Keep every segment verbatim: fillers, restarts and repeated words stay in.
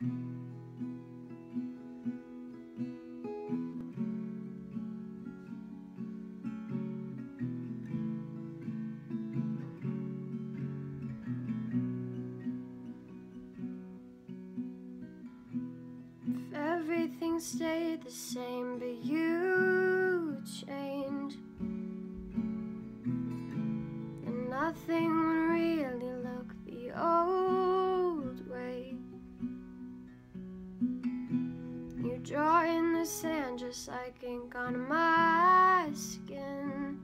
If everything stayed the same but you changed, then nothing would really look the old way. You draw in the sand just like ink on my skin,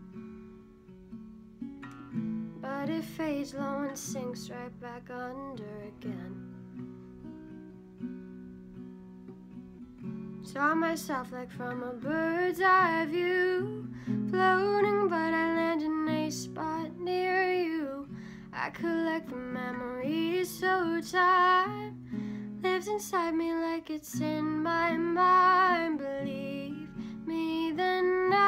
but it fades low and sinks right back under again. Saw myself like from a bird's eye view, floating, but I land in a spot near you. I collect the memories so time lives inside me like it's in my mind. Believe me, the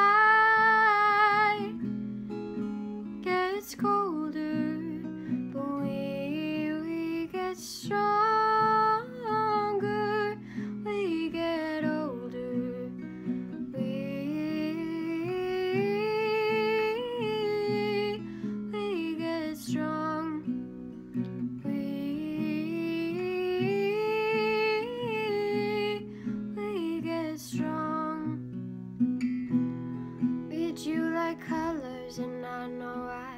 night gets colder, but we, we get stronger, we get older, we, we get strong, we, we get strong. Read you like colors and I know I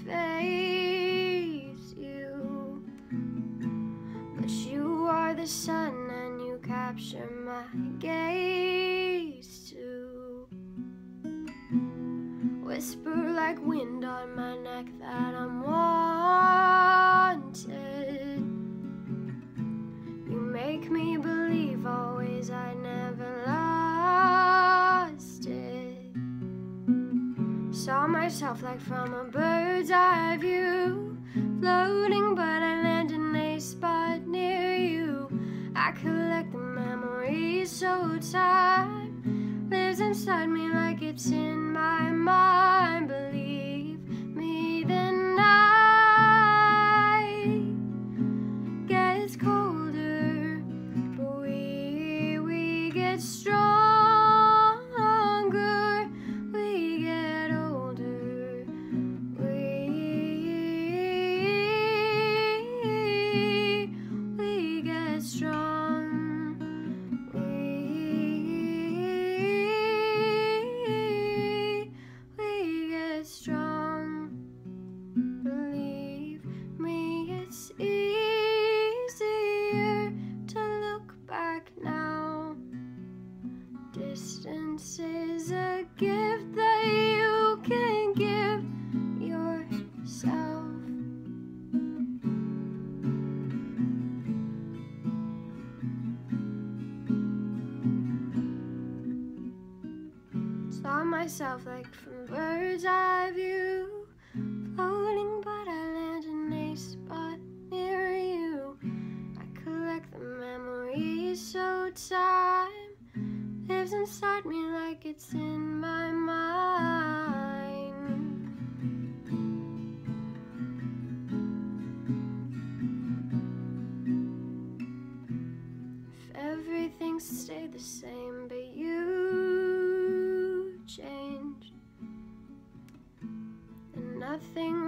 face you, but you are the sun and you capture my gaze too. Whisper like wind on my neck that I'm wanted. You make me believe always I never lost it. Saw myself like from a bird's eye view, floating, but I land in a spot near you. I collect the memories so time lives inside me like it's in my mind. Believe me, the night gets colder, but we, we get stronger, we get older, we, we get strong, we, we get strong. Believe me, it's easier to look back now. Distance is a gift that you can give yourself. Saw myself like from bird's eye view, floating, but I land in a spot near you. I collect the memories so time lives inside me like it's in my mind. If everything stayed the same but you changed, then nothing